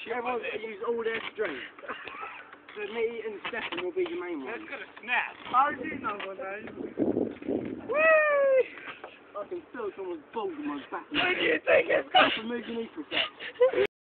Everyone's going to use all their strength. So me and Stefan will be the main ones. That's gonna snap. How do you know my name? Whee! I can feel someone's balls in my back. Where do you think it's Stefan, move your knee for a sec.